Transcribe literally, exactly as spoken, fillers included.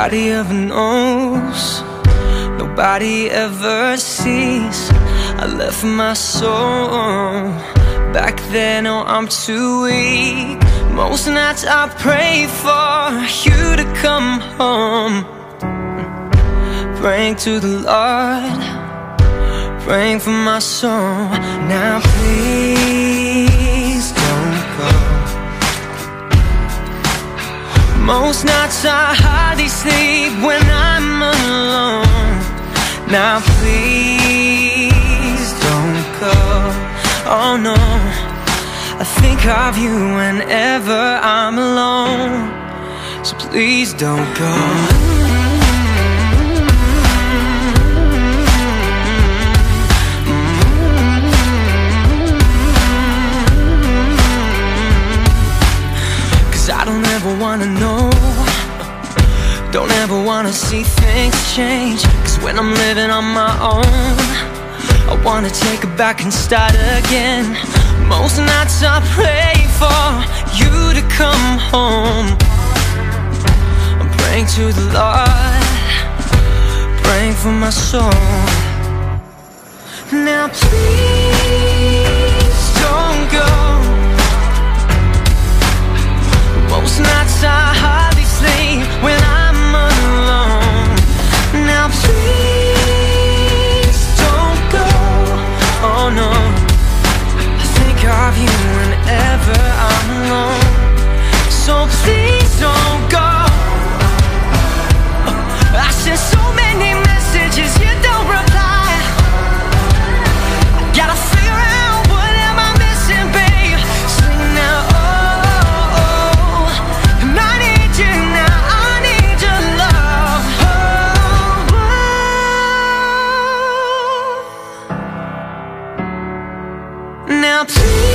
Nobody ever knows, nobody ever sees. I left my soul back then, oh I'm too weak. Most nights I pray for you to come home, praying to the Lord, praying for my soul. Now please don't go. Most nights I hardly sleep when I'm alone. Now please don't go. Oh no, I think of you whenever I'm alone. So please don't go. I don't ever wanna know, don't ever wanna see things change. Cause when I'm living on my own, I wanna take it back and start again. Most nights I pray for you to come home. I'm praying to the Lord, praying for my soul. Now please don't go. Most nights I hardly sleep when I'm alone. Now please don't go. Oh no, I think of you whenever I'm alone. So please don't go. I sent so many messages, you don't reply. I gotta figure out what am I missing, babe. Sing now. Now please